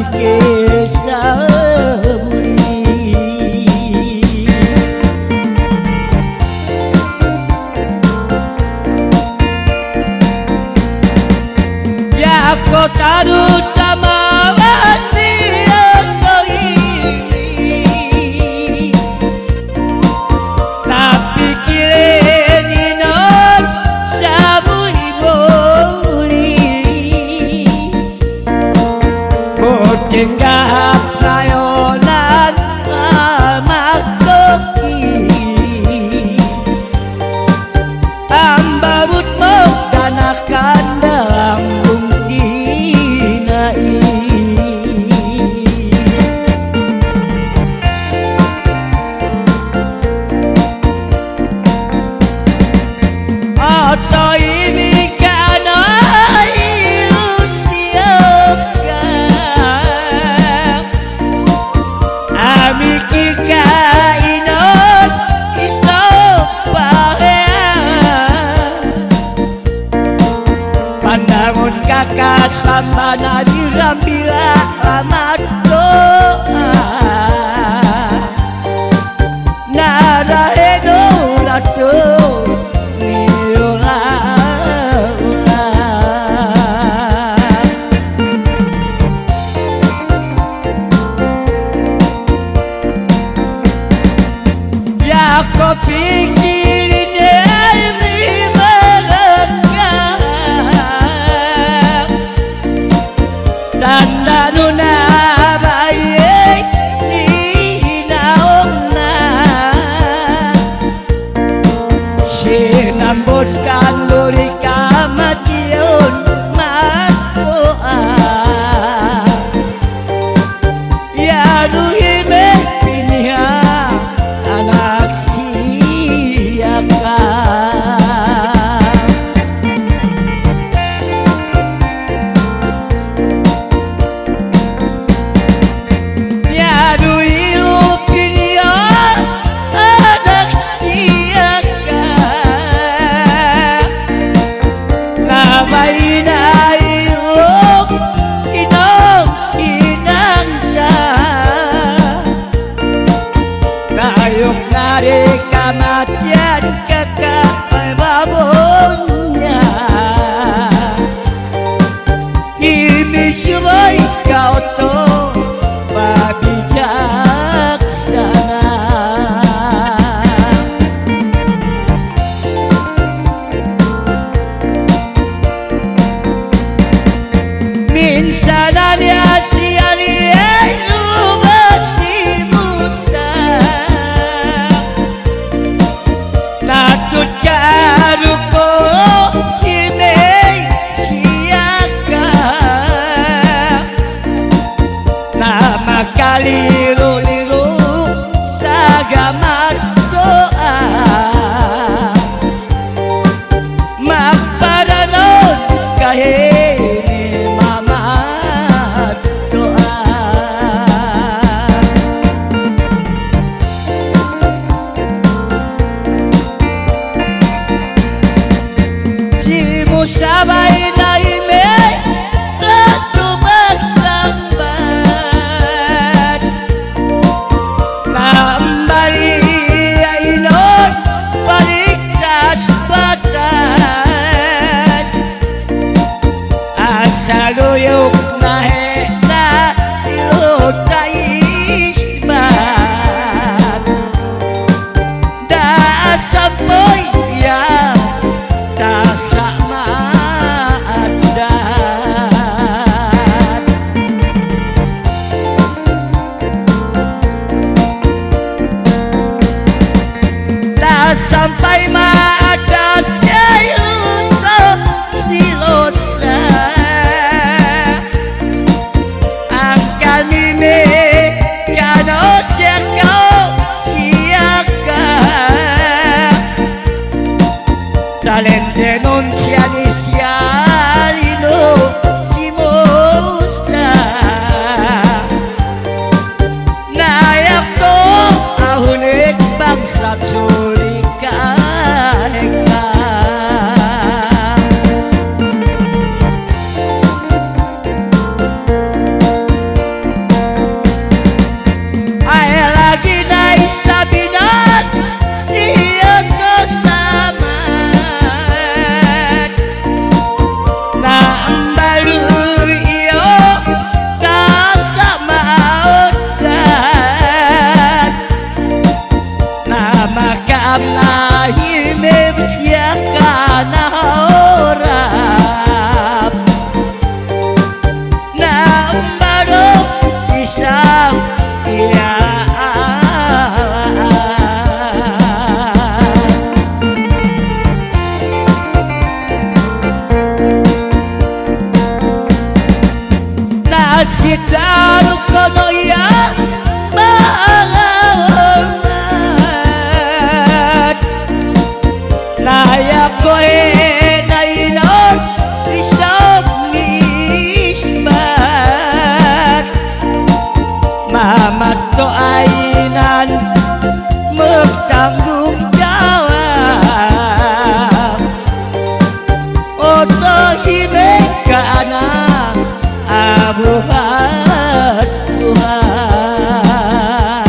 mikir sabuli ya kota utama Jenggah layonan amak toki Ambabut mengganakan dalam mungkinai Atau ini karena kakak sama nabi rambila amat doa nada edo lato miola ya kopi tanda nuna baik ni naongna sinambutkan buri kamatiun matoa ya ruhime pinia anak siaka Kamatian kakak babonnya Kimi subai kau to babijaksana Min sananya liru-liru sagamar doa mak padanon kahini mamat doa si musabai naime ratu baksambat kembali inon balik tas batas asal uyuk nahe na iluta isbat da sampai ya tak sama Sitaru kono ya banget Naya koe nainon isok nisbat Mama to ainan bertanggung jawab Oto hime ka anak abuhat Tuhan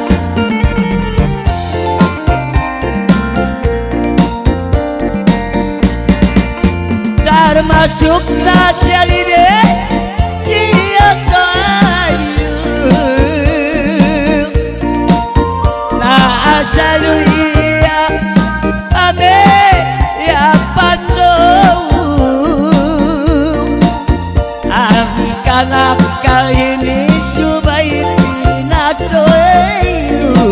termasuk nasyalide siapa ayu na asalu iya abe ya pandou anak kali ini subaiti natoeyu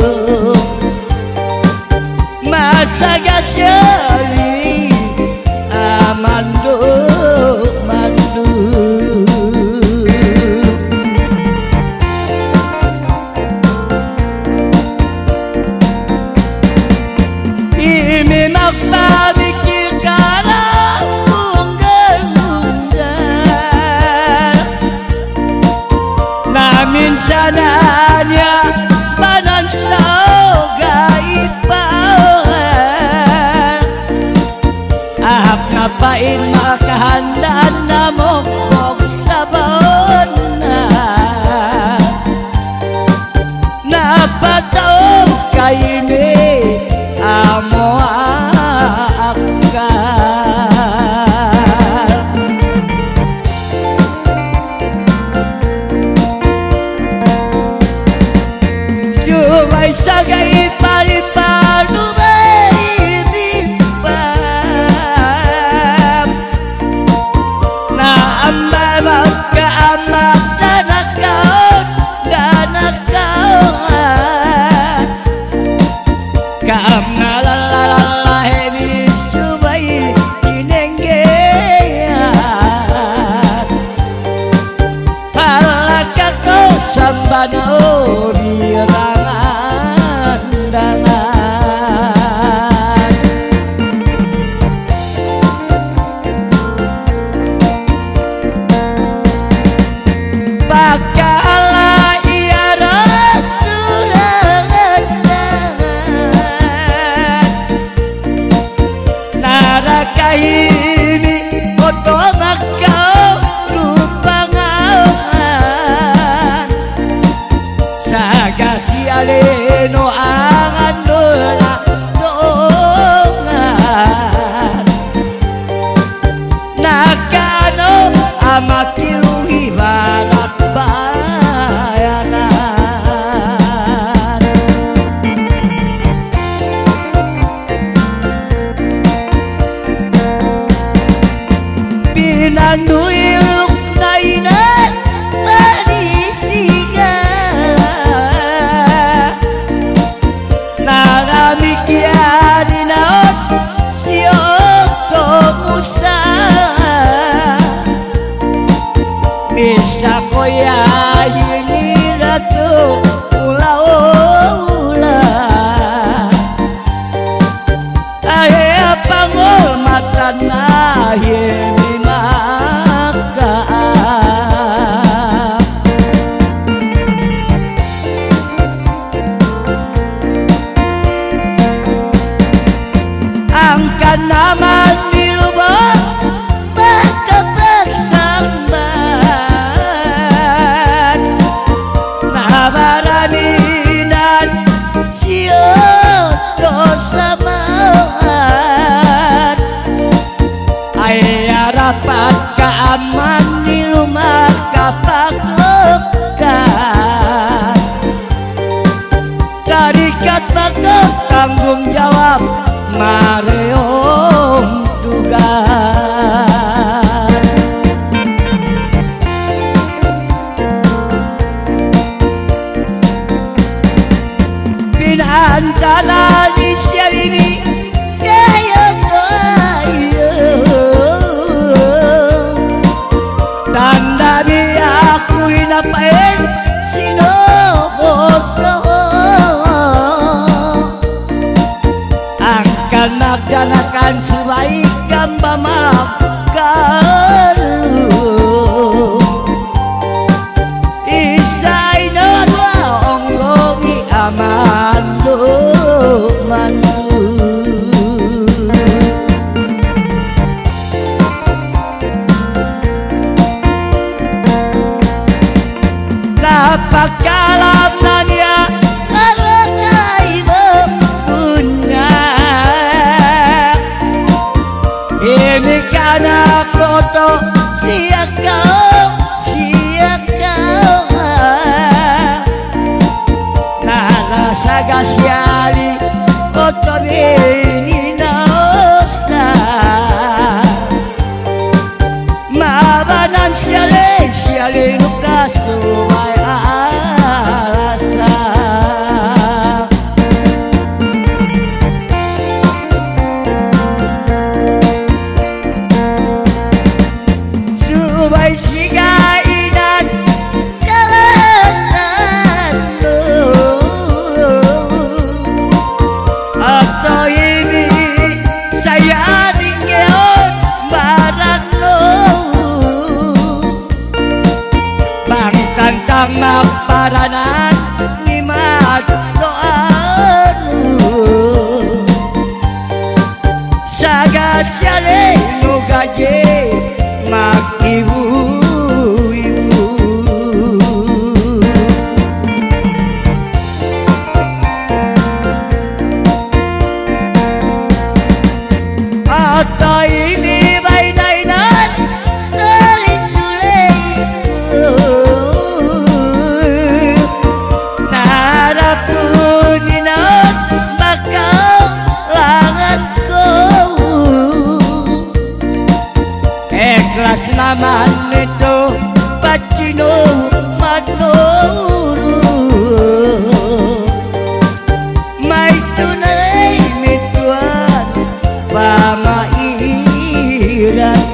masa gasyali amandu mandu ini makna mikir karang namin sananya banan gaipan ahap napain makahandaan na mokbok sabon napataw kaini amo Sagai pari-paru maibipam na amal ka amat danakaon danakaon kaam na lalalahe bisubay inenggeyan halaka ko sambano birangan Bakala iya ratulangan naraka ini otong akau rupangan sagasi aleno angan dola dongan nakano amakiru ibarat bayanan pinanduiluk nainan panisiga naramikian inaon siok tomusa bisa koya ini ratu ula-ula ahe pangol mata nahi maka angkat nama di lubang maka bersamban nabaraninan siyoto samaan ayah rapat keaman di rumah kapaklokan tarikat bakal tanggung jawab mareom tugas pinantana di siang ini saya kayu tanda biak pamagkalu isay na onggo amando mandu napakalam na niya karakay mo punya ini kana koto siya kau narasagasiyali koto ni nausta mabanan siyali nukasuway alasa subay sigainan kalasan atau ini saya tinggal barat lo bang tantang maparanan ni magdoan sagad siyali nugaje mag-ibu-ibu atau ini bainainan sulit-sulit narapuninan bakal langanku ikhlas naman itu pacino manuru may tunay mituan pamairan